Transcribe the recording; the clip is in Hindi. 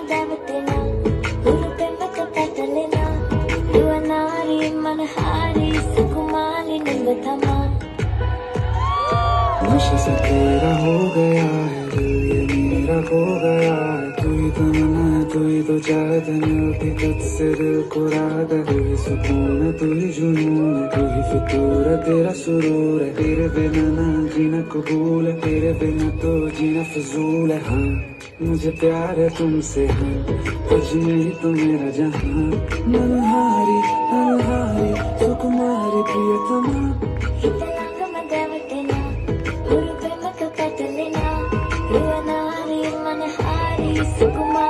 దేవతేనా గురు ప్రేమతో కట్టలేనా యువనారి మనహారి సుకుమారి నిందతమా नशे से तेरा हो गया है दिल ये मेरा खो गया है तू ही तो मना है तू ही तो चाहत है उठी तुझसे दिल को रात है तू ही सुकून है तू ही जुनून है तू ही फितूर है तेरा सुरूर है तेरे बिना ना जीना कबूल है तेरे बिना तो जीना फजूल है हाँ मुझे प्यार है तुमसे हाँ तुझ में ही तो मेरा जहाँ मनहारी मनहारी सुकुमारी प्रियतमा ఇతలాంగమ దేవతేనా గురు ప్రేమతో కట్టలేనా యువనారి మనహారి సుకుమారి